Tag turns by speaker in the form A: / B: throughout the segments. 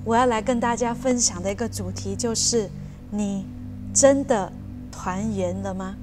A: 我要来跟大家分享的一个主题就是：你真的团圆了吗？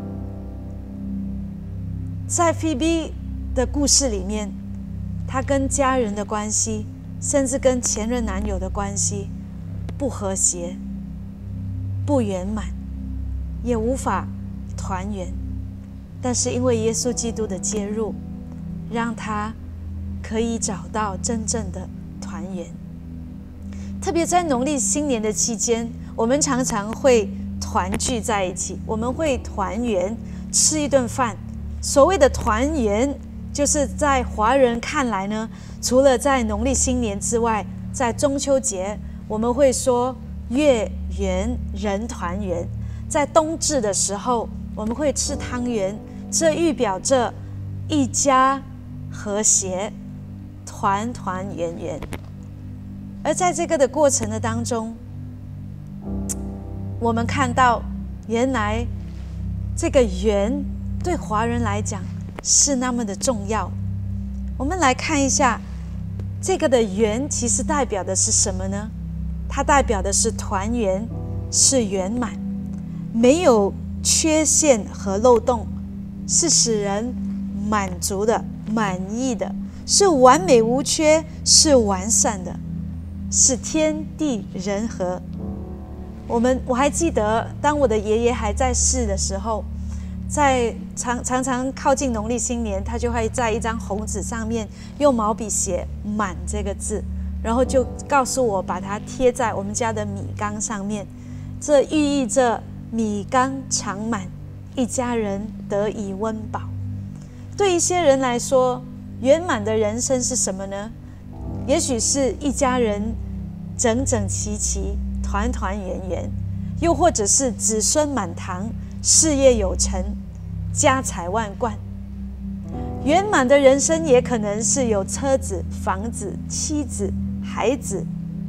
A: 在菲比的故事里面，她跟家人的关系，甚至跟前任男友的关系不和谐、不圆满，也无法团圆。但是因为耶稣基督的介入，让她可以找到真正的团圆。特别在农历新年的期间，我们常常会团聚在一起，我们会团圆，吃一顿饭。所谓的团圆，就是在华人看来呢，除了在农历新年之外，在中秋节我们会说月圆人团圆，在冬至的时候我们会吃汤圆，这预表着一家和谐，团团圆圆。而在这个的过程的当中，我们看到原来这个圆对华人来讲是那么的重要。我们来看一下这个的圆其实代表的是什么呢？它代表的是团圆，是圆满，没有缺陷和漏洞，是使人满足的、满意的，是完美无缺，是完善的，是天地人和。我还记得，当我的爷爷还在世的时候，在常常靠近农历新年，他就会在一张红纸上面用毛笔写“满”这个字，然后就告诉我把它贴在我们家的米缸上面，这寓意着米缸常满，一家人得以温饱。对一些人来说，圆满的人生是什么呢？也许是一家人整整齐齐，团团圆圆，又或者是子孙满堂，事业有成，家财万贯。圆满的人生也可能是有车子、房子、妻子、孩子、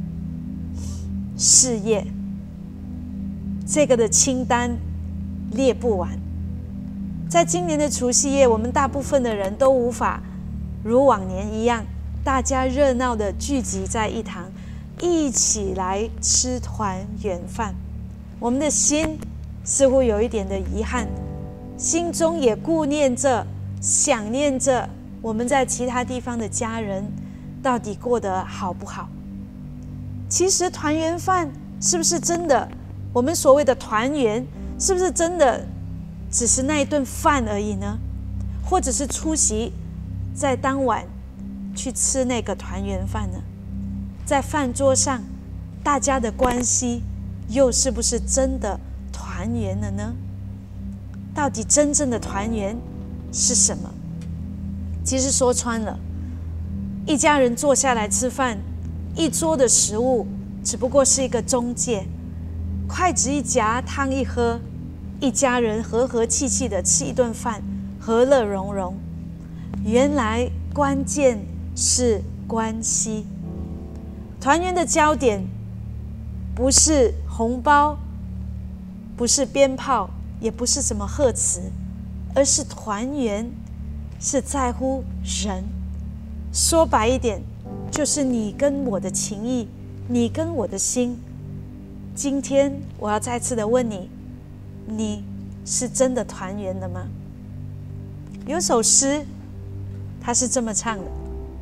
A: 事业，这个的清单列不完。在今年的除夕夜，我们大部分的人都无法如往年一样，大家热闹的聚集在一堂，一起来吃团圆饭。我们的心似乎有一点的遗憾，心中也顾念着、想念着我们在其他地方的家人到底过得好不好。其实团圆饭是不是真的，我们所谓的团圆是不是真的只是那一顿饭而已呢？或者是出席在当晚去吃那个团圆饭呢？在饭桌上大家的关系又是不是真的团圆了呢？到底真正的团圆是什么？其实说穿了，一家人坐下来吃饭，一桌的食物只不过是一个中介，筷子一夹，汤一喝，一家人和和气气的吃一顿饭，和乐融融。原来关键是关系。团圆的焦点不是红包，不是鞭炮，也不是什么贺词，而是团圆是在乎人。说白一点，就是你跟我的情谊，你跟我的心。今天我要再次的问你，你是真的团圆了吗？有首诗它是这么唱的：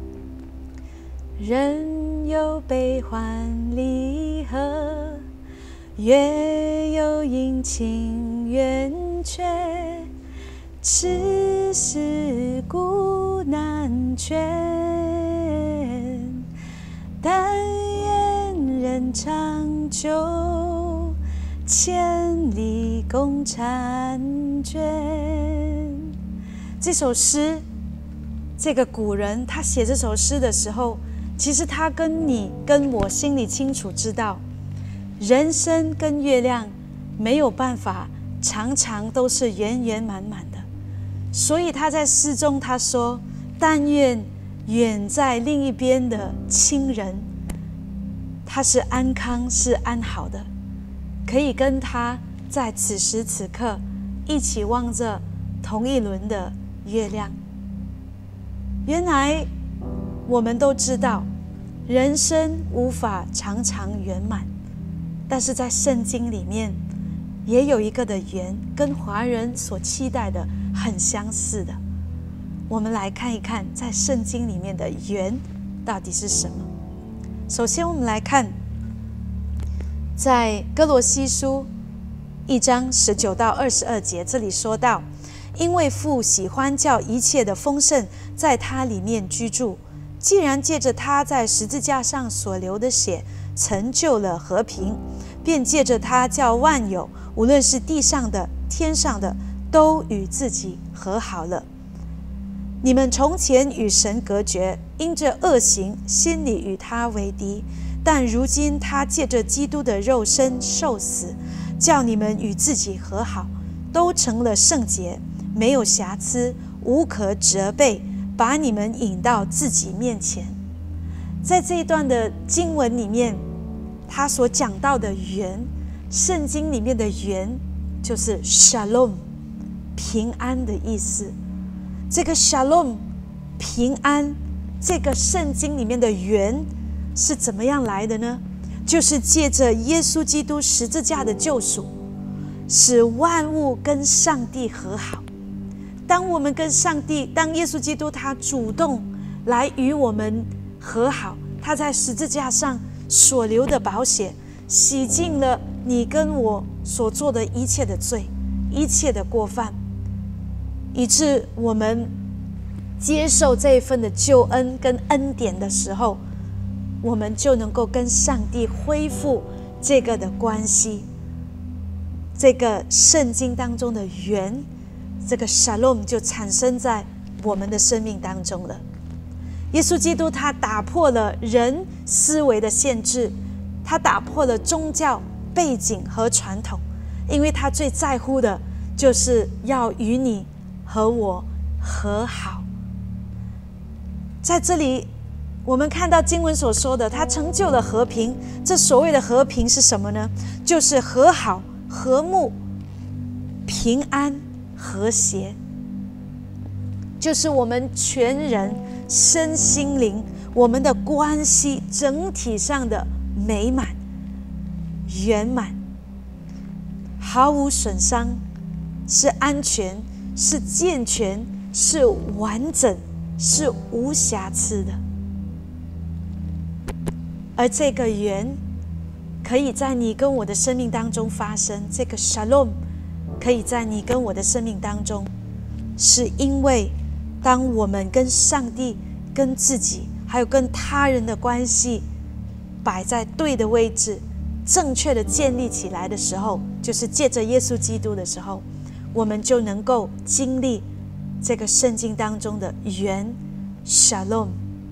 A: 人有悲欢离合，月有阴晴圆缺，此事古难全。但愿人长久，千里共婵娟。这首诗，这个古人他写这首诗的时候，其实他跟你跟我心里清楚知道，人生跟月亮没有办法常常都是圆圆满满的，所以他在诗中他说：但愿远在另一边的亲人，他是安康是安好的，可以跟他在此时此刻一起望着同一轮的月亮。原来我们都知道， 人生无法常常圆满，但是在圣经里面也有一个的圆，跟华人所期待的很相似的。我们来看一看在圣经里面的圆到底是什么。首先我们来看在哥罗西书1章19到22节，这里说到，因为父喜欢叫一切的丰盛在他里面居住，既然借着他在十字架上所流的血成就了和平，便借着他叫万有，无论是地上的天上的，都与自己和好了。你们从前与神隔绝，因着恶行，心里与他为敌，但如今他借着基督的肉身受死，叫你们与自己和好，都成了圣洁，没有瑕疵，无可责备，把你们引到自己面前。在这一段的经文里面，他所讲到的圆，圣经里面的圆就是 Shalom， 平安的意思。这个 Shalom 平安，这个圣经里面的圆是怎么样来的呢？就是借着耶稣基督十字架的救赎，使万物跟上帝和好。当我们跟上帝，当耶稣基督他主动来与我们和好，他在十字架上所流的宝血洗净了你跟我所做的一切的罪，一切的过犯，以致我们接受这一份的救恩跟恩典的时候，我们就能够跟上帝恢复这个的关系。这个圣经当中的圆，这个 Shalom 就产生在我们的生命当中了。耶稣基督他打破了人思维的限制，他打破了宗教背景和传统，因为他最在乎的就是要与你和我和好。在这里我们看到经文所说的，他成就了和平。这所谓的和平是什么呢？就是和好、和睦、平安、和谐，就是我们全人身心灵，我们的关系整体上的美满、圆满，毫无损伤，是安全，是健全，是完整，是无瑕疵的。而这个圆可以在你跟我的生命当中发生，这个 Shalom 可以在你跟我的生命当中，是因为当我们跟上帝、跟自己还有跟他人的关系摆在对的位置，正确的建立起来的时候，就是借着耶稣基督的时候，我们就能够经历这个圣经当中的圆 Shalom。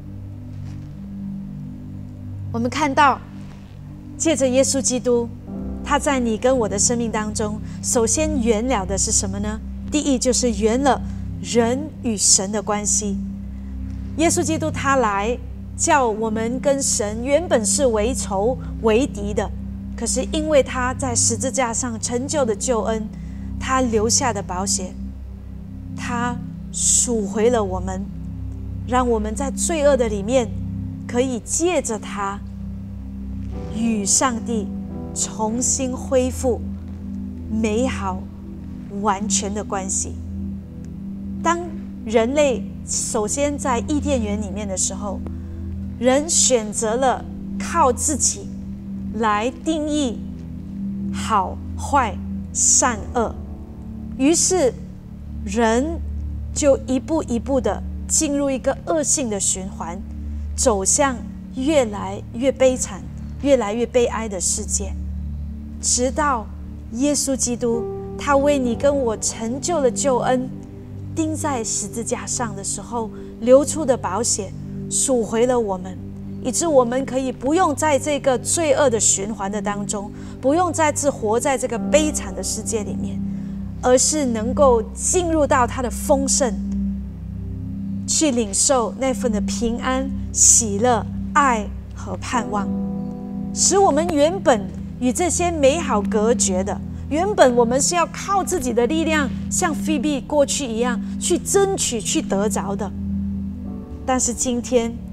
A: 我们看到借着耶稣基督，他在你跟我的生命当中，首先圆了的是什么呢？第一，就是圆了人与神的关系。耶稣基督他来叫我们跟神原本是为仇为敌的，可是因为他在十字架上成就的救恩，他留下的宝血，他赎回了我们，让我们在罪恶的里面可以借着他与上帝重新恢复美好完全的关系。当人类首先在伊甸园里面的时候，人选择了靠自己来定义好坏善恶，于是人就一步一步的进入一个恶性的循环，走向越来越悲惨、越来越悲哀的世界，直到耶稣基督他为你跟我成就了救恩，钉在十字架上的时候流出的宝血赎回了我们，以致我们可以不用在这个罪恶的循环的当中，不用再次活在这个悲惨的世界里面，而是能够进入到他的丰盛，去领受那份的平安、喜乐、爱和盼望，使我们原本与这些美好隔绝的，原本我们是要靠自己的力量，像菲比过去一样去争取、去得着的，但是今天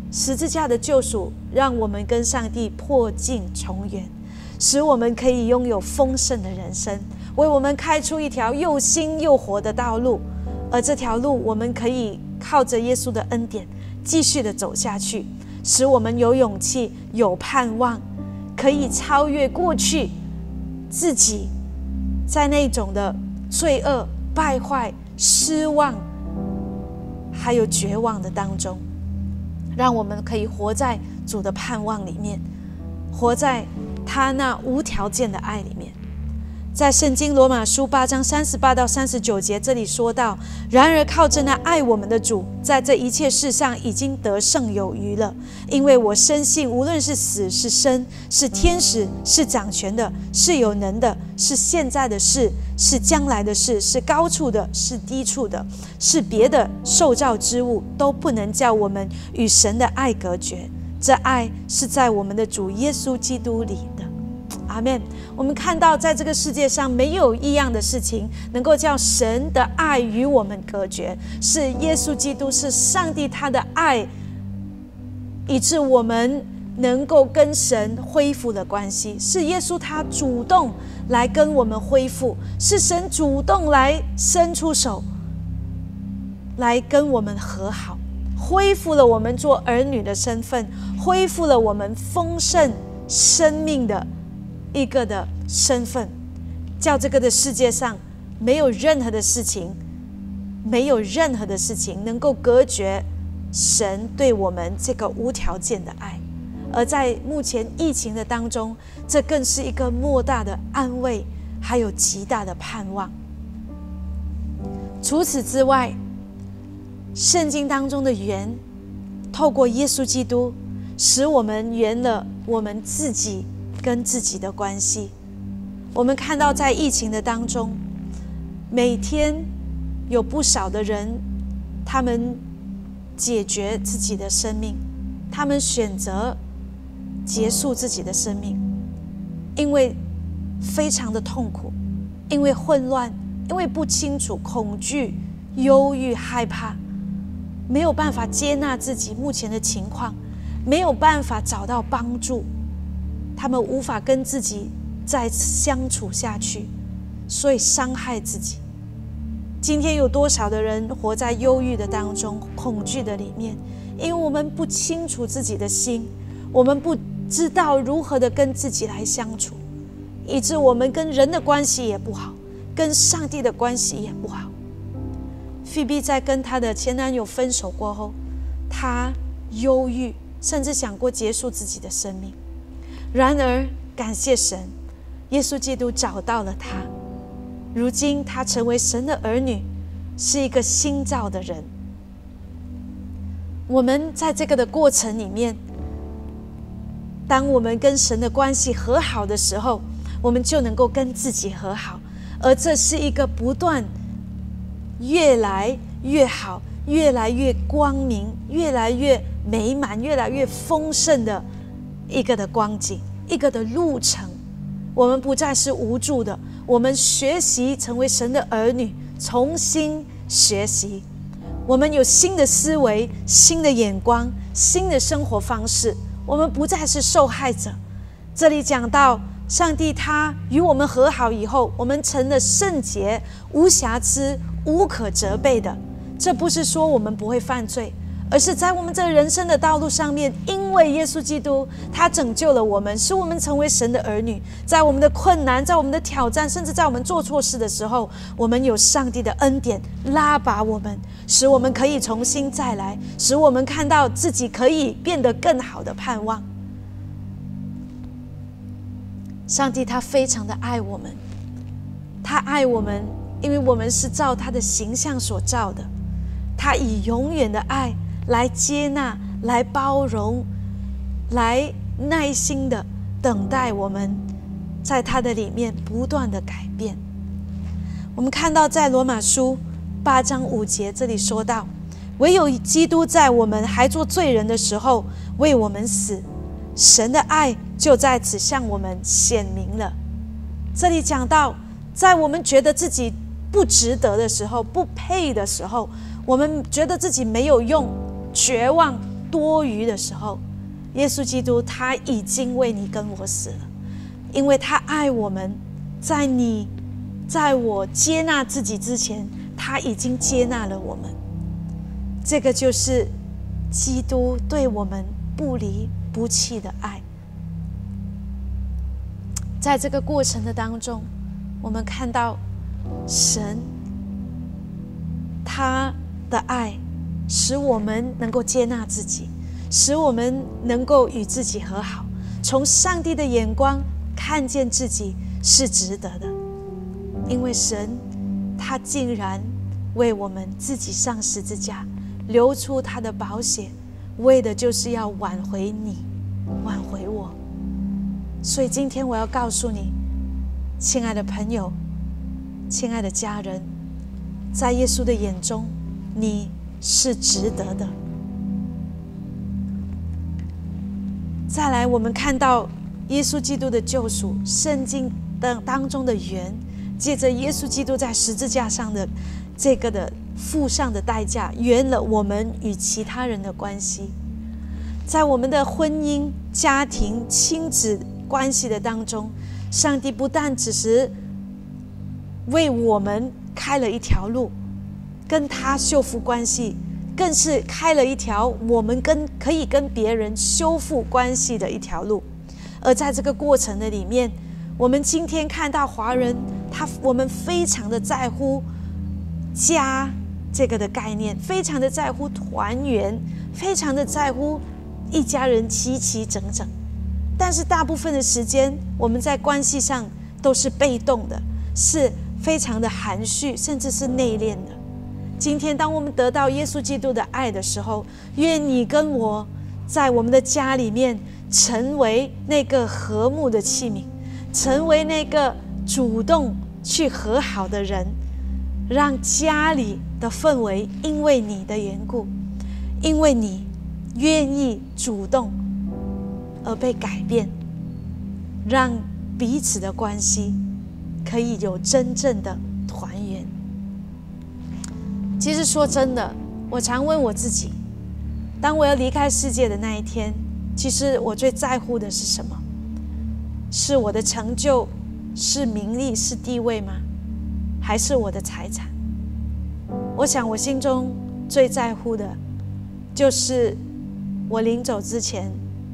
A: 十字架的救赎让我们跟上帝破镜重圆，使我们可以拥有丰盛的人生，为我们开出一条又新又活的道路。而这条路我们可以靠着耶稣的恩典继续的走下去，使我们有勇气有盼望，可以超越过去自己在那种的罪恶败坏失望还有绝望的当中，让我们可以活在主的盼望里面，活在他那无条件的爱里面。在圣经罗马书8章38到39节，这里说到，然而靠着那爱我们的主，在这一切事上已经得胜有余了。因为我深信，无论是死是生，是天使，是掌权的，是有能的，是现在的事，是将来的事，是高处的，是低处的，是别的受造之物，都不能叫我们与神的爱隔绝。这爱是在我们的主耶稣基督里的。阿们。我们看到在这个世界上没有一样的事情能够叫神的爱与我们隔绝，是耶稣基督，是上帝他的爱，以致我们能够跟神恢复了关系，是耶稣他主动来跟我们恢复，是神主动来伸出手来跟我们和好，恢复了我们做儿女的身份，恢复了我们丰盛生命的一个的身份，叫这个的世界上没有任何的事情，没有任何的事情能够隔绝神对我们这个无条件的爱。而在目前疫情的当中，这更是一个莫大的安慰，还有极大的盼望。除此之外，圣经当中的圆，透过耶稣基督，使我们圆了我们自己跟自己的关系。我们看到在疫情的当中，每天有不少的人，他们解决自己的生命，他们选择结束自己的生命，因为非常的痛苦，因为混乱，因为不清楚，恐惧、忧郁、害怕，没有办法接纳自己目前的情况，没有办法找到帮助，他们无法跟自己再相处下去，所以伤害自己。今天有多少的人活在忧郁的当中，恐惧的里面，因为我们不清楚自己的心，我们不知道如何的跟自己来相处，以致我们跟人的关系也不好，跟上帝的关系也不好。菲比在跟她的前男友分手过后，她忧郁，甚至想过结束自己的生命。然而感谢神，耶稣基督找到了她，如今她成为神的儿女，是一个新造的人。我们在这个的过程里面，当我们跟神的关系和好的时候，我们就能够跟自己和好，而这是一个不断越来越好，越来越光明，越来越美满，越来越丰盛的一个的光景，一个的路程。我们不再是无助的，我们学习成为神的儿女，重新学习，我们有新的思维，新的眼光，新的生活方式，我们不再是受害者。这里讲到上帝他与我们和好以后，我们成了圣洁、无瑕疵、无可责备的。这不是说我们不会犯罪，而是在我们这人生的道路上面，因为耶稣基督他拯救了我们，使我们成为神的儿女。在我们的困难，在我们的挑战，甚至在我们做错事的时候，我们有上帝的恩典拉拔我们，使我们可以重新再来，使我们看到自己可以变得更好的盼望。上帝他非常的爱我们，他爱我们，因为我们是照他的形象所造的。他以永远的爱来接纳，来包容，来耐心的等待我们，在他的里面不断的改变。我们看到在罗马书8章5节这里说到，唯有基督在我们还做罪人的时候为我们死，神的爱就在此向我们显明了。这里讲到，在我们觉得自己不值得的时候，不配的时候，我们觉得自己没有用，绝望、 多余的时候，耶稣基督他已经为你跟我死了，因为他爱我们，在我接纳自己之前，他已经接纳了我们。这个就是基督对我们不离不弃的爱。在这个过程的当中，我们看到神他的爱使我们能够接纳自己，使我们能够与自己和好，从上帝的眼光看见自己是值得的，因为神他竟然为我们自己上十字架，流出他的宝血，为的就是要挽回你，挽回我。所以今天我要告诉你，亲爱的朋友，亲爱的家人，在耶稣的眼中，你是值得的。再来，我们看到耶稣基督的救赎，圣经当中的缘，借着耶稣基督在十字架上的这个的付上的代价，圆了我们与其他人的关系。在我们的婚姻、家庭、亲子关系的当中，上帝不但只是为我们开了一条路，跟他修复关系，更是开了一条我们可以跟别人修复关系的一条路。而在这个过程的里面，我们今天看到华人，我们非常的在乎家这个的概念，非常的在乎团圆，非常的在乎一家人齐齐整整。但是大部分的时间，我们在关系上都是被动的，是非常的含蓄，甚至是内敛的。今天当我们得到耶稣基督的爱的时候，愿你跟我在我们的家里面成为那个和睦的器皿，成为那个主动去和好的人，让家里的氛围因为你的缘故，因为你愿意主动而被改变，让彼此的关系可以有真正的团圆。其实说真的，我常问我自己，当我要离开世界的那一天，其实我最在乎的是什么？是我的成就，是名利，是地位吗？还是我的财产？我想我心中最在乎的就是我临走之前，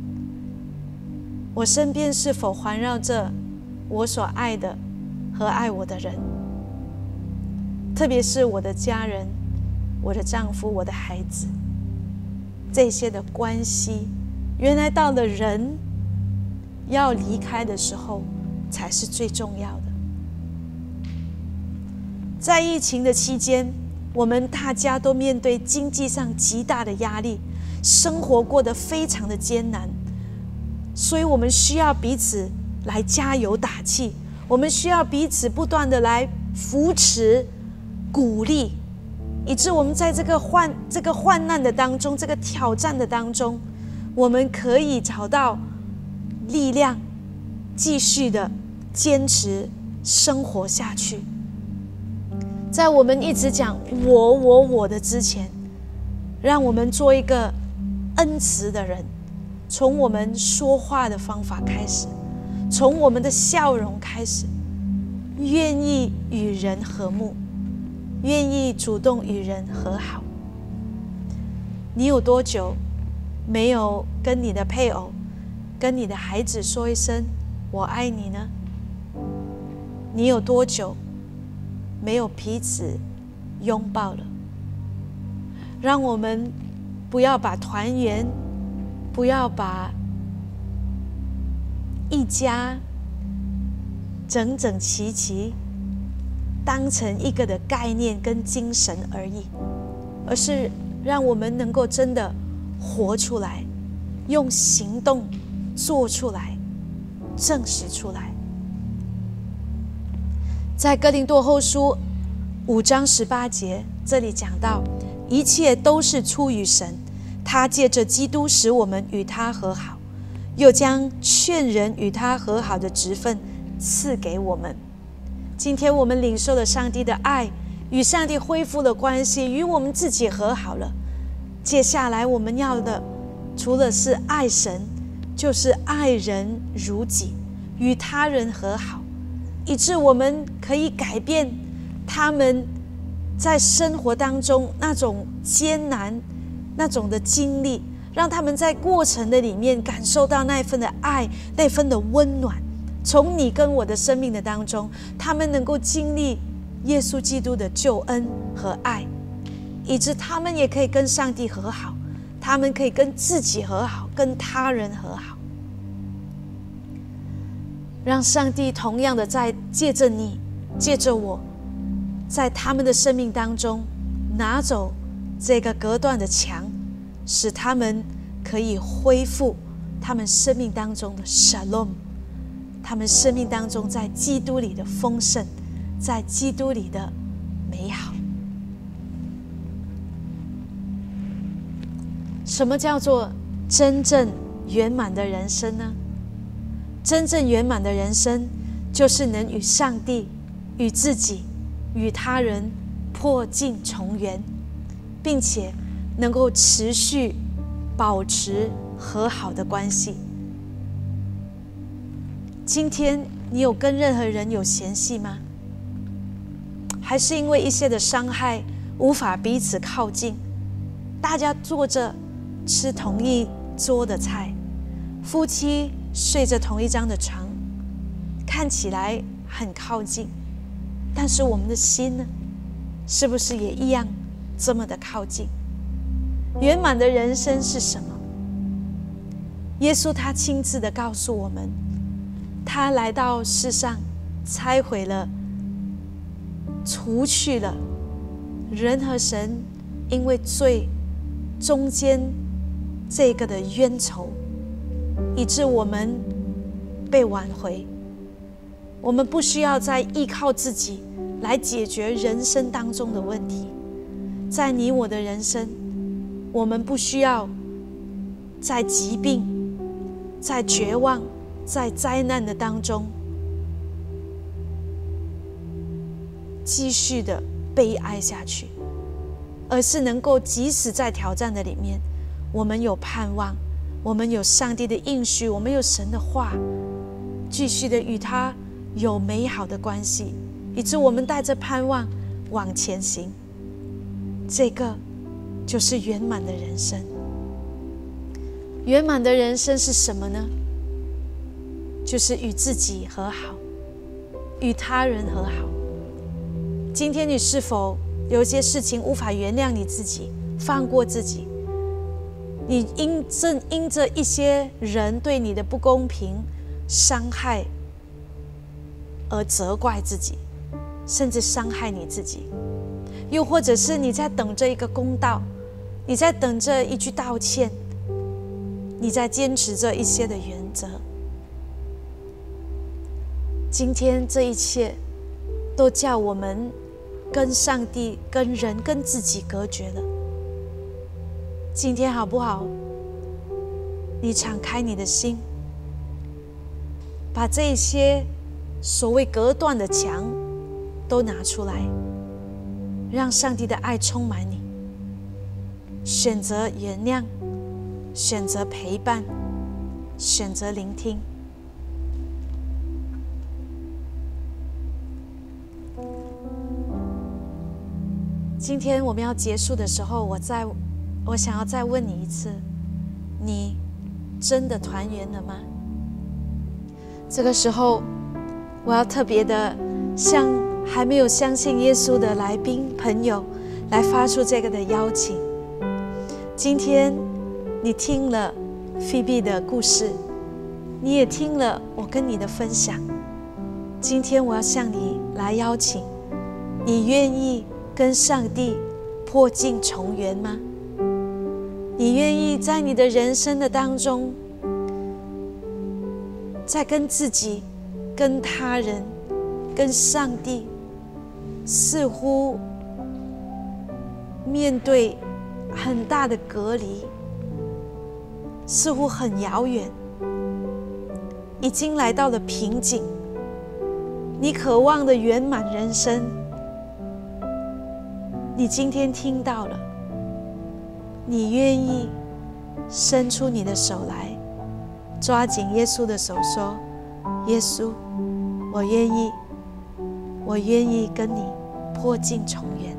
A: 我身边是否环绕着我所爱的和爱我的人，特别是我的家人，我的丈夫，我的孩子，这些的关系，原来到了人要离开的时候才是最重要的。在疫情的期间，我们大家都面对经济上极大的压力，生活过得非常的艰难，所以我们需要彼此来加油打气，我们需要彼此不断的来扶持鼓励，以致我们在这个患难的当中，这个挑战的当中，我们可以找到力量，继续的坚持生活下去。在我们一直讲我的之前，让我们做一个恩慈的人，从我们说话的方法开始，从我们的笑容开始，愿意与人和睦，愿意主动与人和好。你有多久没有跟你的配偶，跟你的孩子说一声我爱你呢？你有多久没有彼此拥抱了？让我们不要把团圆，不要把一家整整齐齐当成一个的概念跟精神而已，而是让我们能够真的活出来，用行动做出来，证实出来。在哥林多后书5章18节，这里讲到，一切都是出于神，他借着基督使我们与他和好，又将劝人与他和好的职分赐给我们。今天我们领受了上帝的爱，与上帝恢复了关系，与我们自己和好了。接下来我们要的除了是爱神，就是爱人如己，与他人和好，以致我们可以改变他们在生活当中那种艰难、那种的经历，让他们在过程的里面感受到那份的爱，那份的温暖。从你跟我的生命的当中，他们能够经历耶稣基督的救恩和爱，以致他们也可以跟上帝和好，他们可以跟自己和好，跟他人和好。让上帝同样的在借着你，借着我，在他们的生命当中拿走这个隔断的墙，使他们可以恢复他们生命当中的 Shalom， 他们生命当中在基督里的丰盛，在基督里的美好。什么叫做真正圆满的人生呢？真正圆满的人生，就是能与上帝、与自己、与他人破镜重圆，并且能够持续保持和好的关系。今天你有跟任何人有嫌隙吗？还是因为一些的伤害无法彼此靠近？大家坐着吃同一桌的菜，夫妻睡着同一张的床，看起来很靠近，但是我们的心呢，是不是也一样这么的靠近？圆满的人生是什么？耶稣他亲自的告诉我们，他来到世上，拆毁了、除去了人和神因为罪中间这个的冤仇，以致我们被挽回。我们不需要再依靠自己来解决人生当中的问题，在你我的人生，我们不需要在疾病、在绝望、在灾难的当中继续的悲哀下去，而是能够即使在挑战的里面，我们有盼望，我们有上帝的应许，我们有神的话，继续的与他有美好的关系，以致我们带着盼望往前行。这个就是圆满的人生。圆满的人生是什么呢？就是与自己和好，与他人和好。今天你是否有些事情无法原谅你自己，放过自己？你因着一些人对你的不公平、伤害而责怪自己，甚至伤害你自己。又或者是你在等着一个公道，你在等着一句道歉，你在坚持着一些的原则。今天这一切都叫我们跟上帝、跟人、跟自己隔绝了。今天好不好？你敞开你的心，把这些所谓隔断的墙都拿出来，让上帝的爱充满你，选择原谅，选择陪伴，选择聆听。今天我们要结束的时候，我想要再问你一次，你真的团圆了吗？这个时候，我要特别的向还没有相信耶稣的来宾朋友来发出这个的邀请。今天你听了菲比的故事，你也听了我跟你的分享。今天我要向你来邀请，你愿意跟上帝破镜重圆吗？你愿意在你的人生的当中，在跟自己、跟他人、跟上帝，似乎面对很大的隔离，似乎很遥远，已经来到了瓶颈，你渴望的圆满人生，你今天听到了，你愿意伸出你的手来，抓紧耶稣的手说：耶稣，我愿意跟你破镜重圆。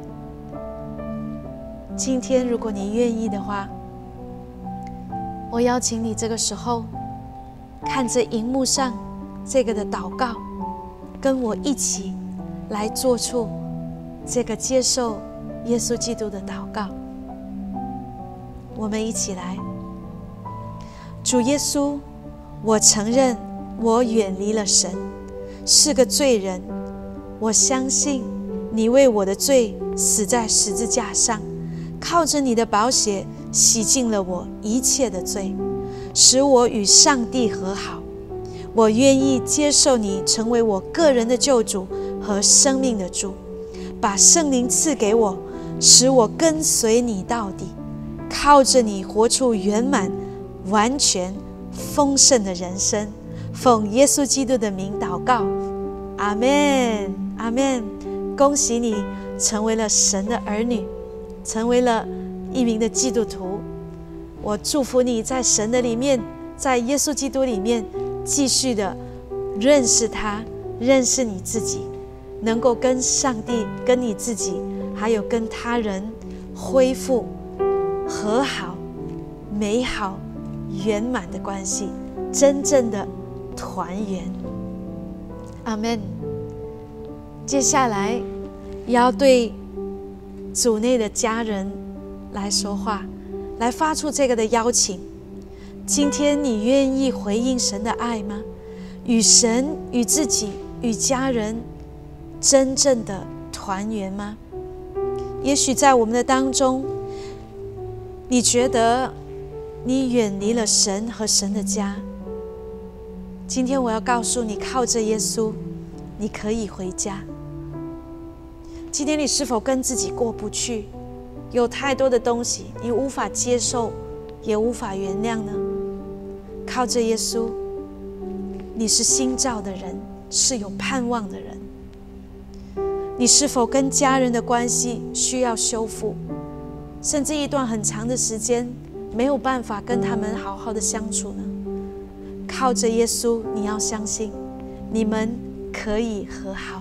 A: 今天如果你愿意的话，我邀请你这个时候看着荧幕上这个的祷告，跟我一起来做出这个接受耶稣基督的祷告。我们一起来。主耶稣，我承认我远离了神，是个罪人。我相信你为我的罪死在十字架上，靠着你的宝血洗净了我一切的罪，使我与上帝和好。我愿意接受你成为我个人的救主和生命的主，把圣灵赐给我，使我跟随你到底，靠着你活出圆满、完全、丰盛的人生。奉耶稣基督的名祷告，阿们，阿们。恭喜你成为了神的儿女，成为了一名的基督徒。我祝福你在神的里面，在耶稣基督里面继续的认识他，认识你自己，能够跟上帝、跟你自己还有跟他人恢复和好、美好、圆满的关系，真正的团圆。阿们。接下来要对组内的家人来说话，来发出这个的邀请。今天你愿意回应神的爱吗？与神、与自己、与家人真正的团圆吗？也许在我们的当中，你觉得你远离了神和神的家。今天我要告诉你，靠着耶稣，你可以回家。今天你是否跟自己过不去？有太多的东西你无法接受，也无法原谅呢？靠着耶稣，你是新造的人，是有盼望的人。你是否跟家人的关系需要修复，甚至一段很长的时间没有办法跟他们好好的相处呢？靠着耶稣，你要相信你们可以和好。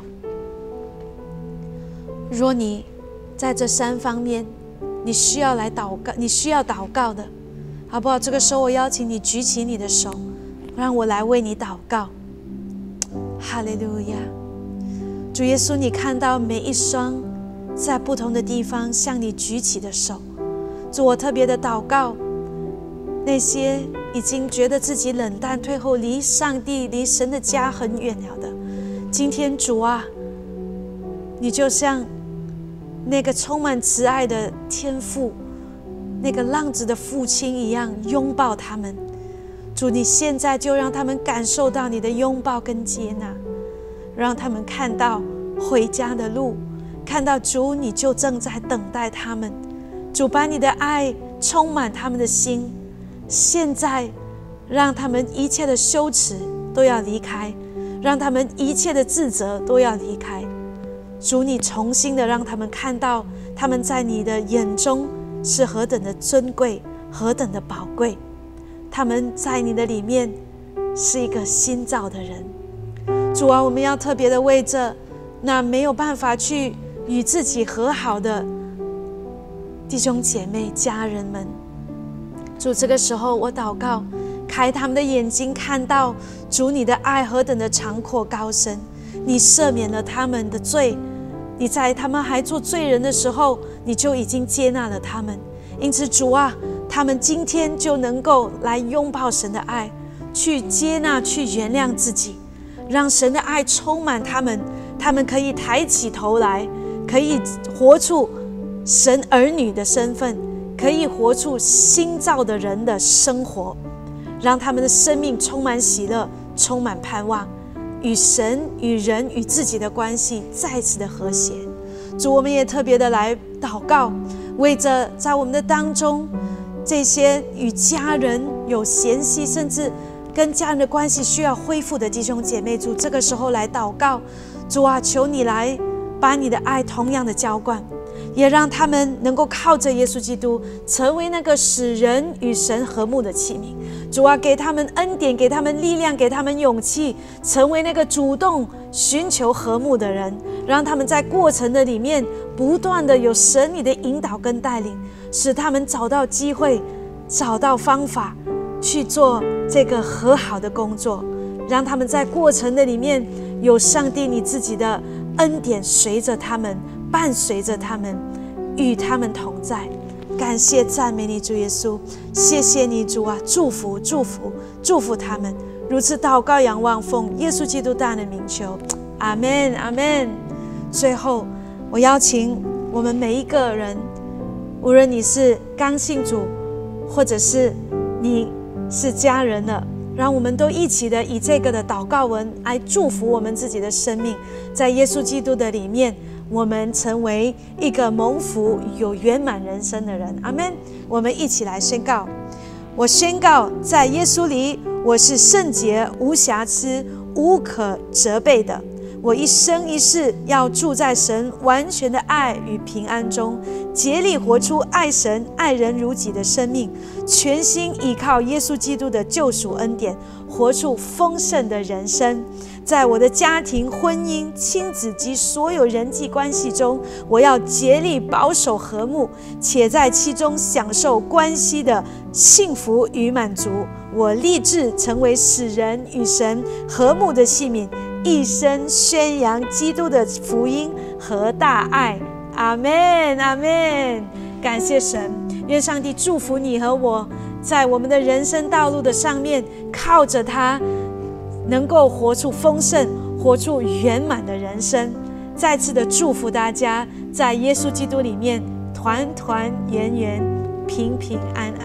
A: 若你在这3方面你需要来祷告，你需要祷告的，好不好？这个时候我邀请你举起你的手，让我来为你祷告。哈利路亚！主耶稣，你看到每一双在不同的地方向你举起的手，主，我特别的祷告那些已经觉得自己冷淡退后，离上帝、离神的家很远了的，今天主啊，你就像那个充满慈爱的天父，那个浪子的父亲一样拥抱他们。主，你现在就让他们感受到你的拥抱跟接纳，让他们看到回家的路，看到主你就正在等待他们。主，把你的爱充满他们的心，现在让他们一切的羞耻都要离开，让他们一切的自责都要离开。主，你重新的让他们看到他们在你的眼中是何等的尊贵，何等的宝贵，他们在你的里面是一个新造的人。主啊，我们要特别的为着那没有办法去与自己和好的弟兄姐妹家人们，主，这个时候我祷告，开他们的眼睛，看到主你的爱何等的长阔高深，你赦免了他们的罪，你在他们还做罪人的时候，你就已经接纳了他们。因此主啊，他们今天就能够来拥抱神的爱，去接纳，去原谅自己，让神的爱充满他们，他们可以抬起头来，可以活出神儿女的身份，可以活出新造的人的生活，让他们的生命充满喜乐，充满盼望，与神、与人、与自己的关系再次的和谐。主，我们也特别的来祷告，为着在我们的当中这些与家人有嫌隙，甚至跟家人的关系需要恢复的弟兄姐妹，主，这个时候来祷告。主啊，求你来把你的爱同样的浇灌， 也让他们能够靠着耶稣基督，成为那个使人与神和睦的器皿。主啊，给他们恩典，给他们力量，给他们勇气，成为那个主动寻求和睦的人，让他们在过程的里面不断的有神你的引导跟带领，使他们找到机会，找到方法去做这个和好的工作，让他们在过程的里面有上帝你自己的恩典随着他们，伴随着他们，与他们同在。感谢赞美你主耶稣，谢谢你主啊，祝福祝福祝福他们，如此祷告仰望，奉耶稣基督大的名求，阿们阿们。最后我邀请我们每一个人，无论你是刚信主，或者是你是家人了，让我们都一起的以这个的祷告文来祝福我们自己的生命，在耶稣基督的里面，我们成为一个蒙福有圆满人生的人。阿们。我们一起来宣告：我宣告，在耶稣里，我是圣洁、无瑕疵、无可责备的。我一生一世要住在神完全的爱与平安中，竭力活出爱神、爱人如己的生命，全心依靠耶稣基督的救赎恩典，活出丰盛的人生。在我的家庭、婚姻、亲子及所有人际关系中，我要竭力保守和睦，且在其中享受关系的幸福与满足。我立志成为使人与神和睦的器皿，一生宣扬基督的福音和大爱。阿们阿们。感谢神，愿上帝祝福你和我，在我们的人生道路的上面，靠着他能够活出丰盛，活出圆满的人生。再次的祝福大家，在耶稣基督里面团团圆圆，平平安安。